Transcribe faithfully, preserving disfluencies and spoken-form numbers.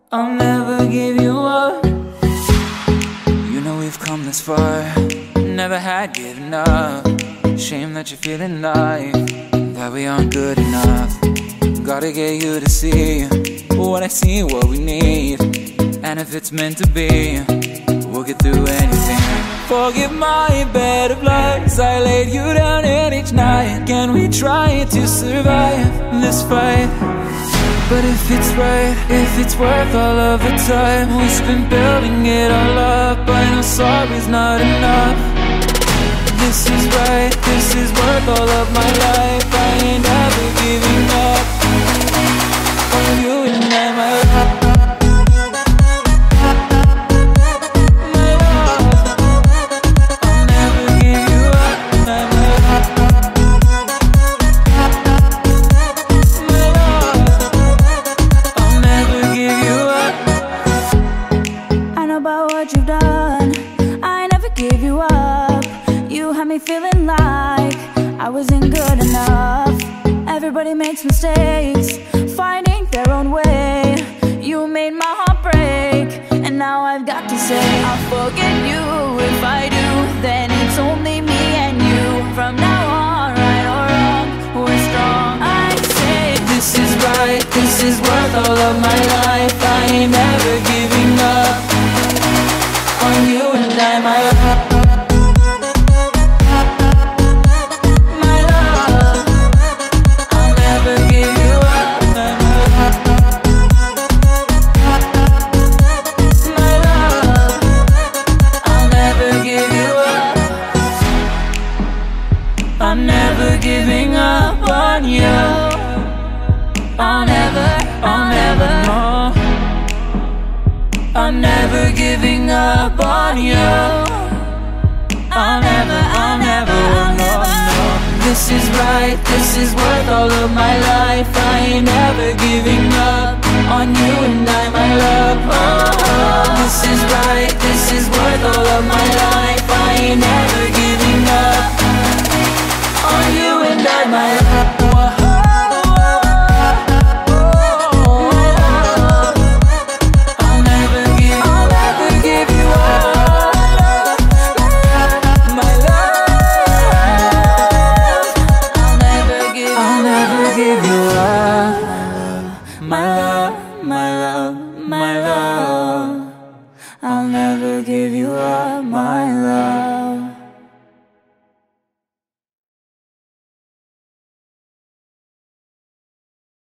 I'll never give you up. You know we've come this far, never had given up. Shame that you're feeling like that we aren't good enough. Gotta get you to see what I see, what we need. And if it's meant to be, we'll get through anything. Forgive my bed of lies, I laid you down in each night. Can we try to survive this fight? But if it's right, if it's worth all of the time we spent building it all up, I know sorry's not enough. This is right, this is worth all of my life. I ain't ever giving up on you and I, my love. What you've done, I never gave you up. You had me feeling like I wasn't good enough. Everybody makes mistakes, finding their own way. You made my heart break, and now I've got to say I'll forget you. If I do, then it's only me and you. From now on, right or wrong, we're strong. I say this is right, this is worth all of my life. I ain't never giving up on you and I, my love. My love, I'll never give you up. My love, I'll never give you up. I'm never giving up on you. I'll never, I'll never, no. I'm never giving up on you. I'll never, I'll never, I'll never, no. This is right, this is worth all of my life. I ain't never giving up on you and I, my love. Oh, oh. This is right, this is worth all of my life. I ain't never giving up